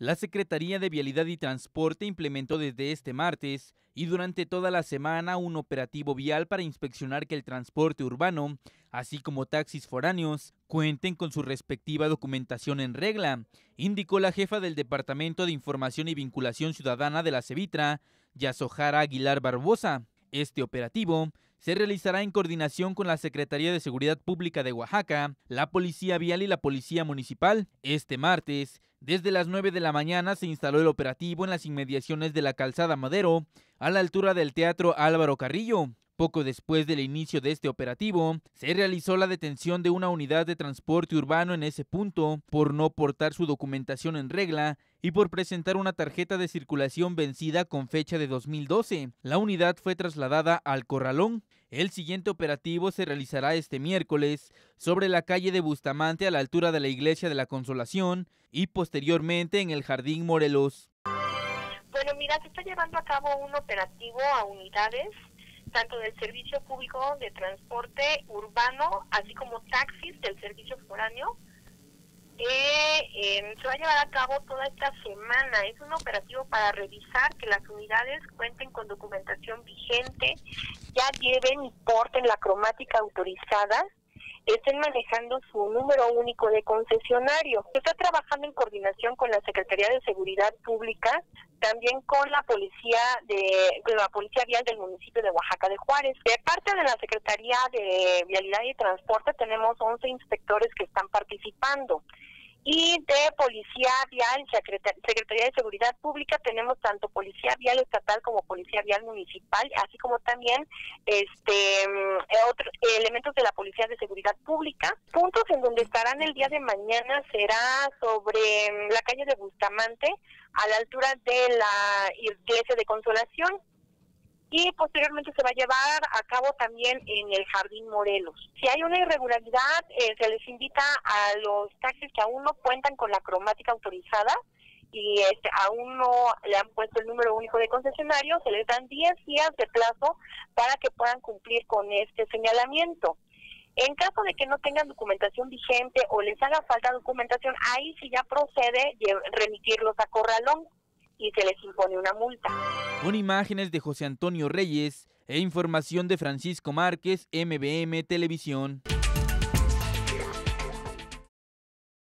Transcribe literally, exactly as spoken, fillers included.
La Secretaría de Vialidad y Transporte implementó desde este martes y durante toda la semana un operativo vial para inspeccionar que el transporte urbano, así como taxis foráneos, cuenten con su respectiva documentación en regla, indicó la jefa del Departamento de Información y Vinculación Ciudadana de la Cevitra, Yasojara Aguilar Barbosa. Este operativo se realizará en coordinación con la Secretaría de Seguridad Pública de Oaxaca, la Policía Vial y la Policía Municipal. Este martes, desde las nueve de la mañana, se instaló el operativo en las inmediaciones de la Calzada Madero, a la altura del Teatro Álvaro Carrillo. Poco después del inicio de este operativo, se realizó la detención de una unidad de transporte urbano en ese punto por no portar su documentación en regla y por presentar una tarjeta de circulación vencida con fecha de dos mil doce. La unidad fue trasladada al Corralón. El siguiente operativo se realizará este miércoles sobre la calle de Bustamante a la altura de la Iglesia de la Consolación y posteriormente en el Jardín Morelos. Bueno, mira, se está llevando a cabo un operativo a unidades tanto del Servicio Público de Transporte Urbano, así como taxis del Servicio Foráneo. Eh, eh, se va a llevar a cabo toda esta semana. Es un operativo para revisar que las unidades cuenten con documentación vigente, ya lleven y porten la cromática autorizada, estén manejando su número único de concesionario. Se está trabajando en coordinación con la Secretaría de Seguridad Pública, también con la policía de con la policía vial del municipio de Oaxaca de Juárez. De parte de la Secretaría de Vialidad y Transporte tenemos once inspectores que están participando. Y de Policía Vial, Secretaría de Seguridad Pública, tenemos tanto Policía Vial Estatal como Policía Vial Municipal, así como también este otros elementos de la Policía de Seguridad Pública. Puntos en donde estarán el día de mañana será sobre la calle de Bustamante, a la altura de la Iglesia de Consolación. Y posteriormente se va a llevar a cabo también en el Jardín Morelos. Si hay una irregularidad, eh, se les invita a los taxis que aún no cuentan con la cromática autorizada y este, aún no le han puesto el número único de concesionario, se les dan diez días de plazo para que puedan cumplir con este señalamiento. En caso de que no tengan documentación vigente o les haga falta documentación, ahí sí ya procede remitirlos a Corralón y se les impone una multa. Con imágenes de José Antonio Reyes e información de Francisco Márquez, M B M Televisión.